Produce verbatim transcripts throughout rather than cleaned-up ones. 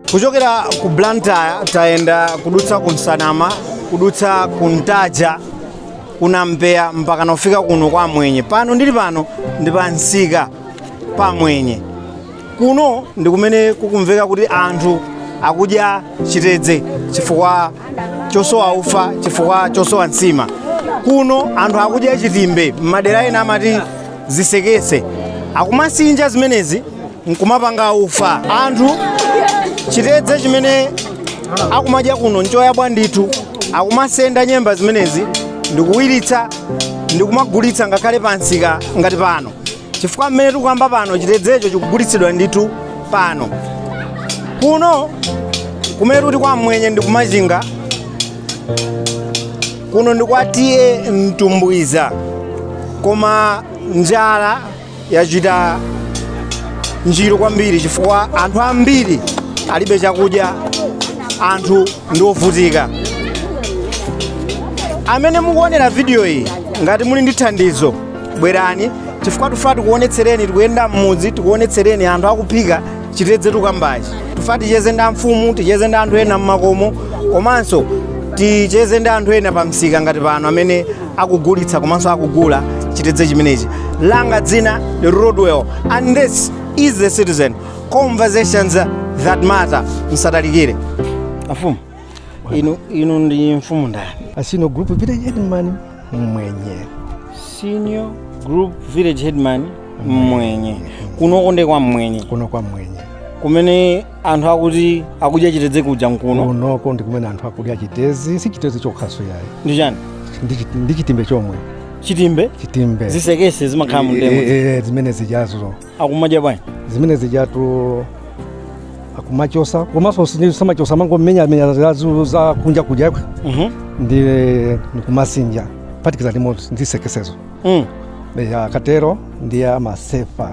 Kuchokera ku Blantyre taenda kudutsa ku Nsanama, kudutsa ku Ntaja, kuna Mbeya mpaka nafika kuno kwa Mwenye. Pano ndili pano ndi pa Nsika pa Mwenye. Kuno ndi kumene kukumveka kuti anthu akudya chitedze chifukwa chosowa ufa, chifukwa chosowa nsima. Kuno anthu akudya chitimbe, madera ena amati zisekese. Akumasinja zimenezi nkumapanga ufa. Anthu chitedze chimene akumadya kuno nchoyabwa ndithu, akumasenda nyemba zimenezi ndikuwiritsa ndikumagulitsa ngakhale pa Nsika ngati pano. Chifukwa mmene tikuyamba pano chitedzecho chikugulitsidwa ndithu pano. Kuno kumene kuti kwa Mwenye ndi ku Machinga, kuno ndi kwa tiye mtumbwiza, koma njala yachita njiro kwambiri chifukwa anthu ambiri alibe chakudya, anthu ndi ovutika. Amene mukuonera video iyi ngati muli ndi thandizo, bwerani chifukwa tufa tikuonetsereni, tikuyenda mmudzi tikuonetsereni anthu akuphika chitedze tukambachi. Tufa ticheze ndi mfumu, ticheze ndi anthu ena mmakomo, komanso ticheze ndi anthu ena pa Msika ngati pano amene akugulitsa komanso akugula chitedze chimenechi. Langa dzina the Roadwell, and this is the Citizen, conversations that matter. Msatalikire. Afumu, inu inu ndi mfumu ndani? Senior Group Village Headman Mwenye. Senior Group Village Headman Mwenye. Kuno konde kwa Mwenye. Kuno kwa Mwenye. Kumene anthu akuti akudya chitedze kuja nkuno. Kuno konde kumene anthu akudya chitedze, si chitedze chokhaso yayi. Ndi chani? Ndi chitimbe chomwe. Chitimbe? Chitimbe. Zisekese zimakhala mu ndemo. Eh eh zimene zijazo. Akumadya bwanji? Zimene zijatu akumachosa, komanso samachosa mango menya menya za kunja kudya. Mhm. Ndi nikumasinja. Patikiza ndimo ndisekesezo. Mm. Ya katero ndiye amasefa.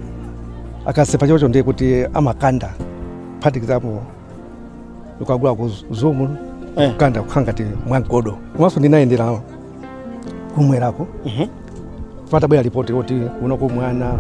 Akasefa chocho ndiye kuti amakanda. Patikizapo ukagula ku zumu eh. Kanda kukhangati mwangodo. Komanso ndinaendera kumwerako. Mhm. Fata bwa report kuti unoko mwana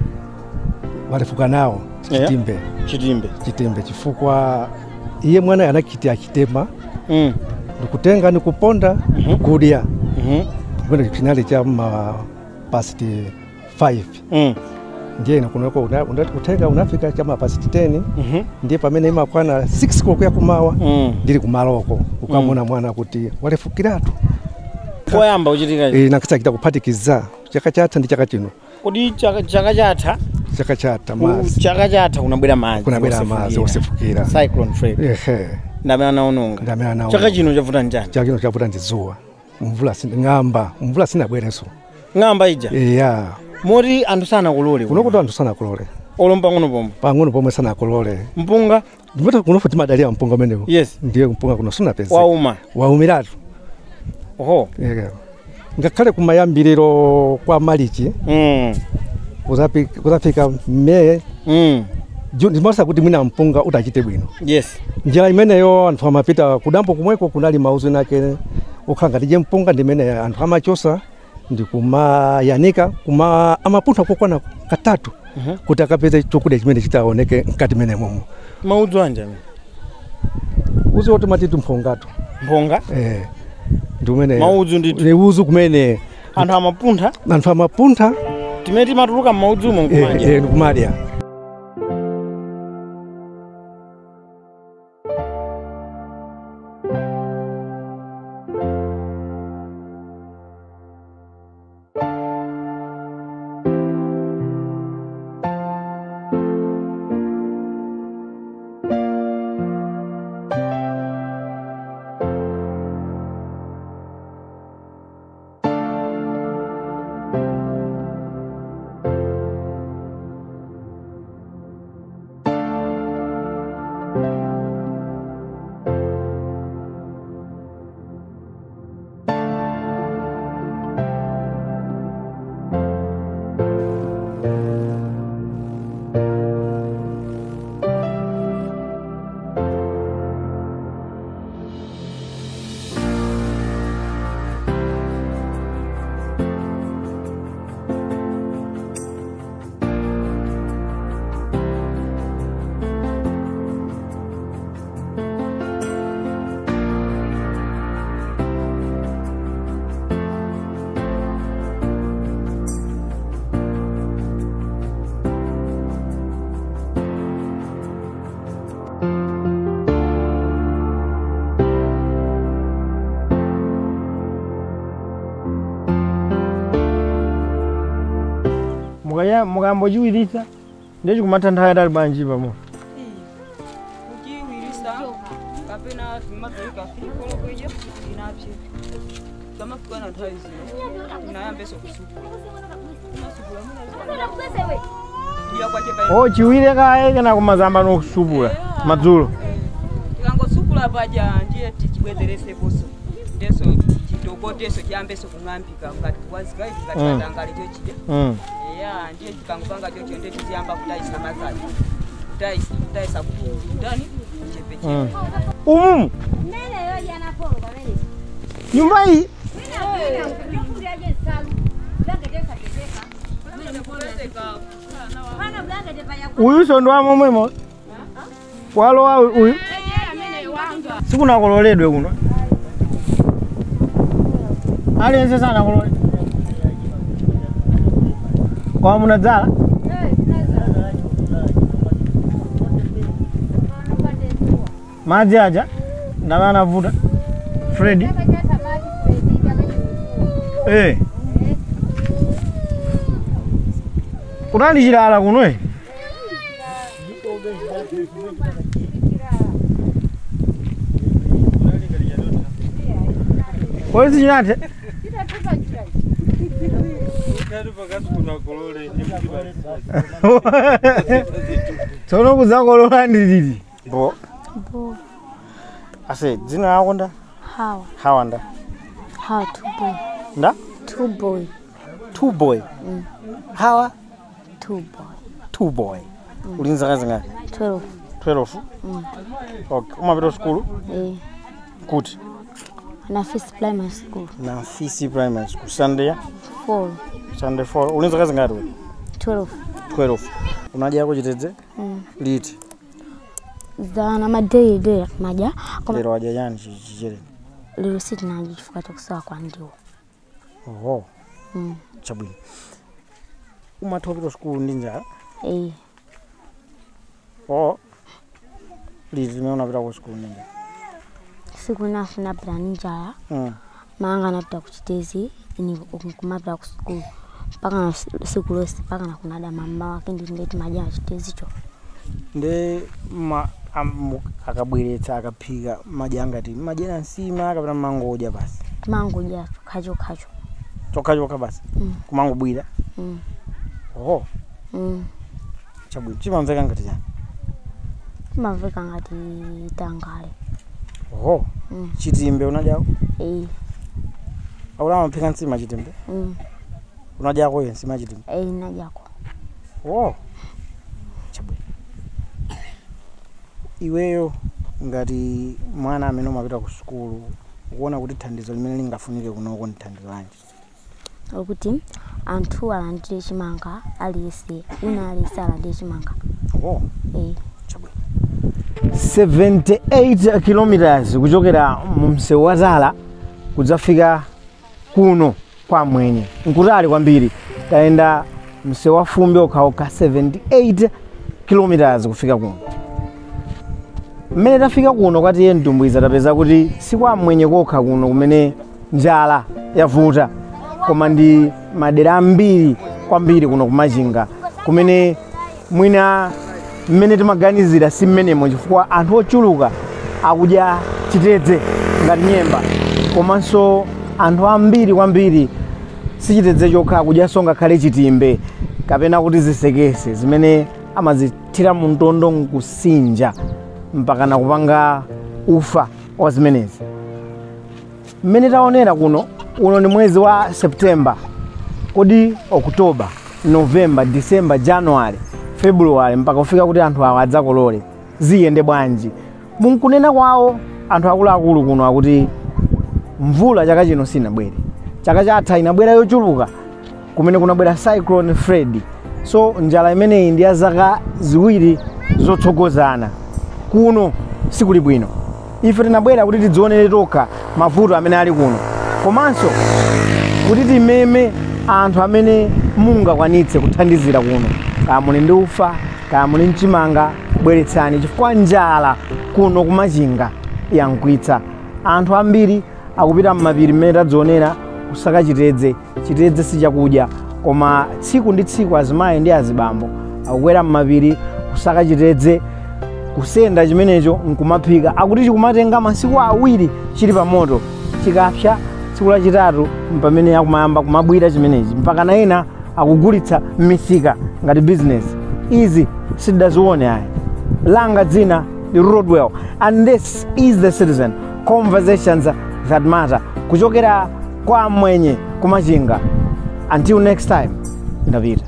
walefuka nawo chitimbe. Yeah. Chitimbe. Chitimbe chifukwa iye mwana anakitia chitema. Mm. Ndikutenga ndikuponda mm -hmm. Kudya. Mhm. Kwenda finali cha ma past five. Mm. Ndiye inakunoko unataka unafika chama past ten. Mhm. Ndiye pamene ima kwana six koko ya kumawa. Mm. Ndiri kumaloko ukamona mm. Mwana kuti walefukiratu. Koyamba uchitika eh nakisa kita kuphatikiza chaka chatha ndi chaka chino. Kodi chaka chaka chatha? Chaka chatha mazi. Chaka chatha kunabwera mazi. Kunabwera mazi osefukira. Cyclone Fred. Ehe. Ndamena naononga. Ndamena naononga. Chaka chino chavuta njani? Chaka chino chavuta ndizuwa. Mvula sindi ngamba, mvula sina bwereso. Ngamba ija? Yeah. Mori anthu sana kulole. Kuno kuti anthu sana kulole. Olompa ngono pomwe. Pangono pomwe sana kulole. Mpunga? Ndimota kuno futi madalia mpunga menewo. Yes. Ndiye mpunga kuno suna pesa. Wauma. Waumiratu. Oho. Yeah. Ngakhale kumayambiriro kwa Maliki. Mm. Kuzapika kuzafika me. Mm. Ndimasa kuti mwina mpunga utachite bwino. Yes. Njira imeneyo anthu amapita kudampo kumweko kunali mauzo nake ukhanga ndije mpunga ndimene anthu amachosa ndikumayanika kuma amapuntha kokwana katatu. Uh -huh. Kuti akapeze chokudya chimene chitaoneke nkati mene momo. Mauzo anja me. Uzo otomatitu mpongatu. Mponga? Eh. Ndumene. Mauzo nditu. Ne uzo kumene anthu amapuntha? Anthu amapuntha. Timeti matuluka mauzo mo nkumadya. Eh, eh nkumadya. mukaya mukambochiwirisa ndiye kumatanthawi tali bwanji pamo kuchiwirisa kapena mazoika fikolo kwejo inapye kama kukana nthawi zino inayambeso kusukula oh chiwire kaye kana kumazamba nokusupula madzulo tikangosukula paja ndiye tichibwezerese poso ndeso chitokoteso chiyambeso kung'ambika ngati kwazika ivi katatangale chochide ya ndiye tikangopanga chocho ndiye tiziyamba kutaisa mazaji kutaisa kutaisa kutundani chepeche umu nyumba hii uyu sondo wamo mwemo walowa uyu sikunakololedwe kuno aliyense sana kolole kwa munadzala madzi aja ndamana vuta Freddy eh kunali chilala kuno eh Kwezi chinate Tono kuzakolola ndilili bo Bo. Ase dzina lako nda Hawa. Hawa nda Hawa two boy. Nda Two boy. Two boy Mm. Hawa Two boy. Two boy mm. Ulinza kazi ngati Twelve. twelve Mm. Okay umapita skulu Eh. kuti Na first primary school. na Fisi primary school Sunday Four. Sunday four ulinza kazi ngati wewe Twelve. twelve unaja ko Chitedze Mm. liti Zana madei de maja. lero waja yani chichere Lero siti na jifuka tokusawa kwa ndio. oho Mm. chabwino umatopita skulu ndinja Eh. oh liti meona pita ku skulu ndinja Siku nafu na plan njaya. mm. Maanga napita ku Chitedze ini kumapita ku school. Paka na siku losi paka na kunada mama wake ndi ndeti maja Chitedze cho. Nde ma akabweretsa akaphika majangati majena nsima kapena mangoja basi Mangoja khacho khacho. chokha chokha basi Mm. kumangobwira Mm. oho Mm. chabwino chimamveka ngati chani Maveka ngati tangale. oho Mm. chitimbe unajako Eh. aula amaphika nsima chitimbe Mm. unajako ye nsima chitimbe Eh najako. oh chabwino iweyo ngati mwana amene umapita ku skulu ukuona kuti thandizo limene lingafunike kunoko ndi thandizo lanji Okuti anthu alandire chimanga aliyese una aliyese alandire chimanga. oh Eh. chabwino seventy-eight kilometers kuchokera mu msewu wa Zala kudzafika kuno kwa mwenye nkutali kwambiri taenda msewu wa Fumbi okhaokha seventy-eight kilometers kufika kuno mmene tafika kuno kwati ye mtumbwiza tapeza kuti si kwa mwenye kokha kuno kumene njala yavuta koma ndi madera ambiri kwambiri kuno ku Machinga kumene mwina mmene timaganizira si mmenemo chifukwa anthu ochuluka akudya Chitedze ngati nyemba komanso anthu ambiri kwambiri si Chitedze chokha akudyanso ngakhale chitimbe kapena kuti zisekese zimene amazithira mu mtondo nkusinja mpaka na kupanga ufa wa zimenezi mmene taonera kuno uno ni mwezi wa September kodi Oktoba November December January February mpaka kufika kuti anthu awa adzakolole ziyende bwanji munkunena kwawo anthu akuluakulu kuno akuti mvula chaka chino sinabwere chaka chatha inabwera yochuluka kumene kunabwera cyclone Freddy so njala imeneyi ndi ya zaka ziwiri zotsogozana kuno sikuli bwino ife tinabwera kuti tidzionere tokha mavuto amene ali kuno komanso kuti timeme anthu amene mungakwanitse kuthandizira kuno kaya muli ndi ufa kaya muli mchimanga bweretsani chifukwa njala kuno ku Machinga yankwitsa anthu ambiri akupita m'mapiri mmene tadzionera kusaka Chitedze Chitedze si chakudya koma tsiku ndi tsiku azimayi ndi azibambo akukwera m'mapiri kusaka chitedze kusenda chimenecho nkumaphika akuti chikumatenga masiku awiri chili pa moto chikapsa tsiku lachitatu pamene akumayamba kumabwira chimenechi mpaka na ena akugulitsa m'misika ngati business. Izi sidazione ayi. Langa dzina ndi Rodwell and this is The Citizen, conversations that matter, kuchokera kwa mwenye ku Machinga. Until next time, ndapita.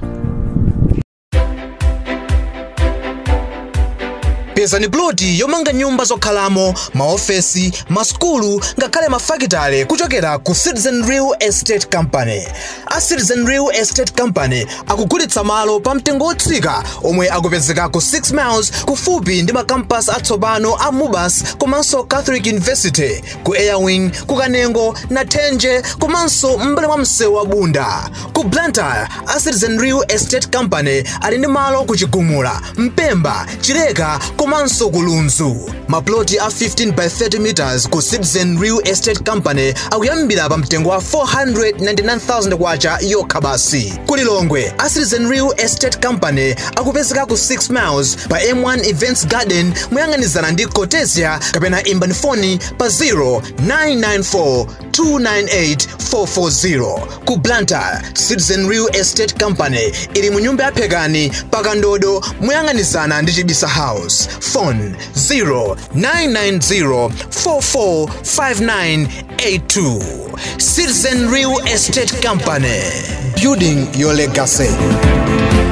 Pezani ploti yomanga nyumba zokhalamo, maofesi, maskulu, ngakhale mafakitale kuchokera ku Citizen Real Estate Company. A Citizen Real Estate Company akugulitsa malo pa mtengo wotsika omwe akupezeka ku six miles kufupi ndi makampasi atsopano a Mubas komanso Catholic University, ku Airwing, ku Kanengo na Tenje komanso mbali mwa msewu wa Bunda. Ku Blantyre, a Citizen Real Estate Company ali ndi malo ku Chigumula, Mpemba, Chileka komanso kulunzu. Maploti a fifteen by thirty meters ku Citizen Real Estate Company akuyambira pa mtengo wa four hundred ninety-nine thousand kwacha yokha basi. Kulilongwe, a Citizen Real Estate Company akupezeka ku six miles pa M one Events Garden moyang'anizana ndi Chitedze kapena imbani foni pa zero nine nine four two nine eight four four zero. Ku Blantyre, Citizen Real Estate Company ili mu nyumba ya Phekani pa Kandodo moyang'anizana ndi Chibisa House. Phone zero nine nine zero four four five nine eight two. Citizen Real Estate Company, building your legacy.